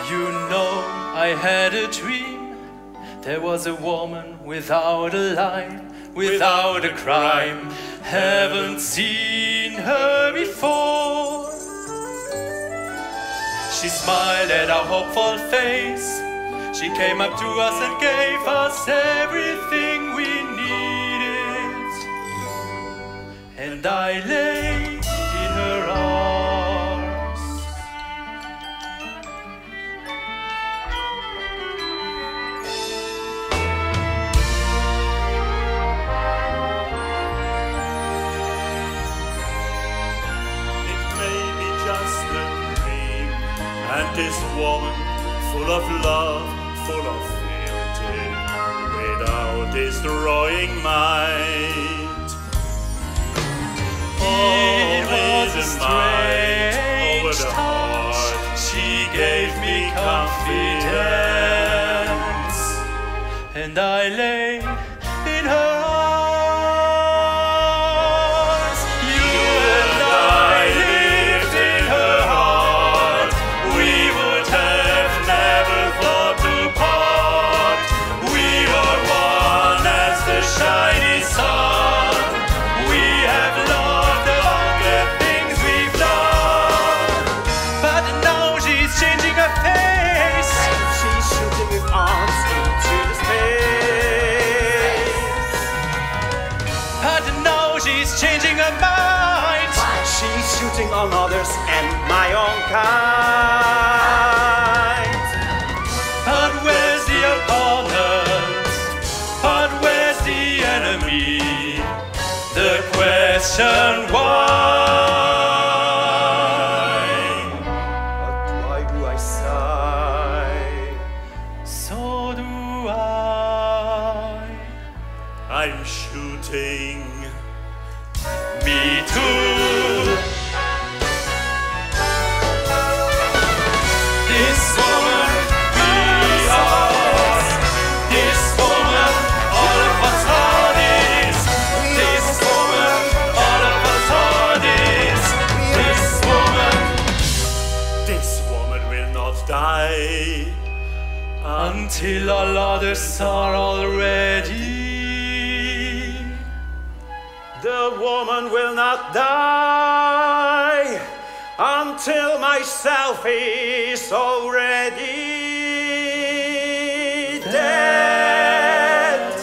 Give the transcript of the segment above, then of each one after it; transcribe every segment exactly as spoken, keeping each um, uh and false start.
You know, I had a dream. There was a woman without a life, without a crime. Haven't seen her before. She smiled at our hopeful face. She came up to us and gave us everything we needed. And I lay in her arms. It may be just a dream, and this woman full of love, full of fealty, without destroying might. It was a strange over the heart. She gave me confidence, and I lay in her arms. You and I lived in her heart. We would have never thought to part. We are one as the shining sun. We have loved among the things we've done. But now she's changing her face. She's shooting with arms into the space. But now she's changing her mind. She's shooting on others and my own kind. But where's the opponent? But where's the enemy? The question why? But why do I sigh? So do I. I'm shooting. Me too. This woman we are. This woman, all of us are this. This woman, all of us are this. This woman, This woman will not die until all others are already. The woman will not die until myself is already dead.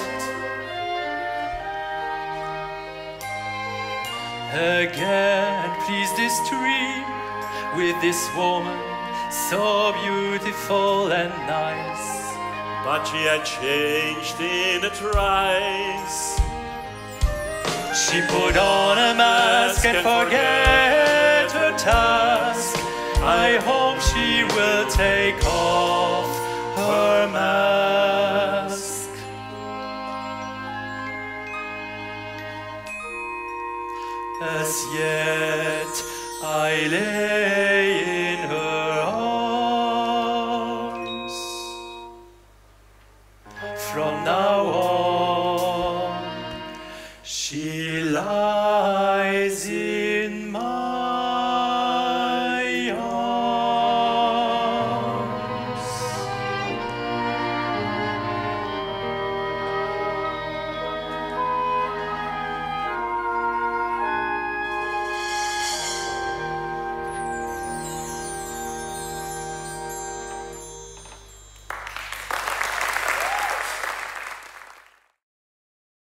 Again, please this dream with this woman so beautiful and nice. But she had changed in a trice. She put on a mask and forget her task. I hope she will take off her mask. As yet I lay in her arms. From now on she lies in